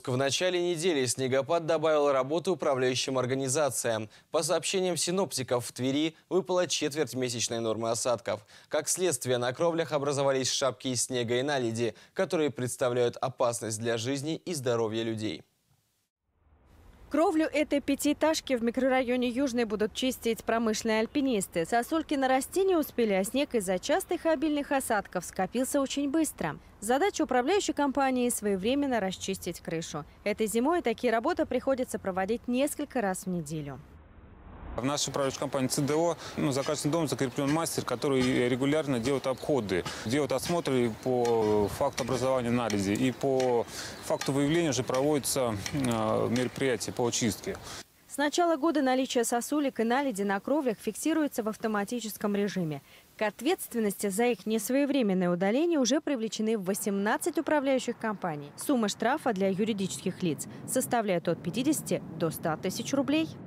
В начале недели снегопад добавил работы управляющим организациям. По сообщениям синоптиков, в Твери выпала четверть месячной нормы осадков. Как следствие, на кровлях образовались шапки из снега и наледи, которые представляют опасность для жизни и здоровья людей. Кровлю этой пятиэтажки в микрорайоне Южный будут чистить промышленные альпинисты. Сосульки на растения успели, а снег из-за частых обильных осадков скопился очень быстро. Задача управляющей компании – своевременно расчистить крышу. Этой зимой такие работы приходится проводить несколько раз в неделю. В нашей управляющей компании ЦДО за каждым домом закреплен мастер, который регулярно делает обходы, делает осмотры по факту образования наледи. И по факту выявления уже проводятся мероприятия по очистке. С начала года наличие сосулек и наледи на кровлях фиксируется в автоматическом режиме. К ответственности за их несвоевременное удаление уже привлечены 18 управляющих компаний. Сумма штрафа для юридических лиц составляет от 50 до 100 тысяч рублей.